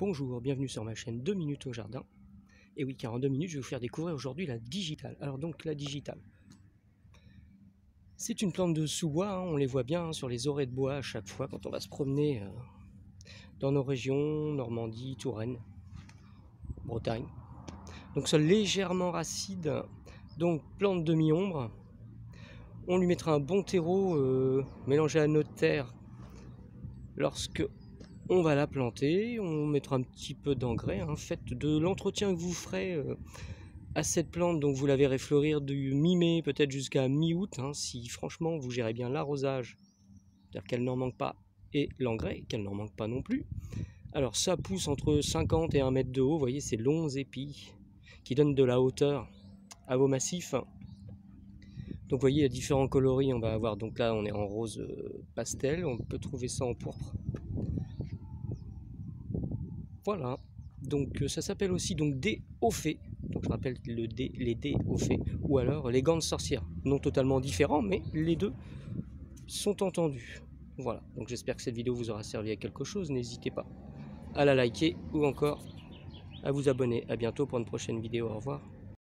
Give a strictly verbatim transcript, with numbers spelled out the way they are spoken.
Bonjour, bienvenue sur ma chaîne deux minutes au jardin. Et oui, car en deux minutes, je vais vous faire découvrir aujourd'hui la digitale. Alors donc la digitale, c'est une plante de sous-bois, hein, on les voit bien hein, sur les orées de bois à chaque fois quand on va se promener euh, dans nos régions, Normandie, Touraine, Bretagne. Donc sol légèrement racide, donc plante de mi-ombre. On lui mettra un bon terreau euh, mélangé à notre terre lorsque on va la planter. On mettra un petit peu d'engrais, hein. Faites de l'entretien que vous ferez euh, à cette plante, donc vous la verrez fleurir du mi-mai peut-être jusqu'à mi-août, hein, si franchement vous gérez bien l'arrosage, c'est-à-dire qu'elle n'en manque pas, et l'engrais, qu'elle n'en manque pas non plus. Alors ça pousse entre cinquante et un mètre de haut, vous voyez ces longs épis qui donnent de la hauteur à vos massifs. Donc vous voyez, il y a différents coloris, on va avoir, donc là on est en rose euh, pastel, on peut trouver ça en pourpre. Voilà, donc euh, ça s'appelle aussi donc dé au fait, donc je rappelle le dé, les dés au fait, ou alors les gants de sorcière, non totalement différents, mais les deux sont entendus. Voilà, donc j'espère que cette vidéo vous aura servi à quelque chose, n'hésitez pas à la liker ou encore à vous abonner. À bientôt pour une prochaine vidéo, au revoir.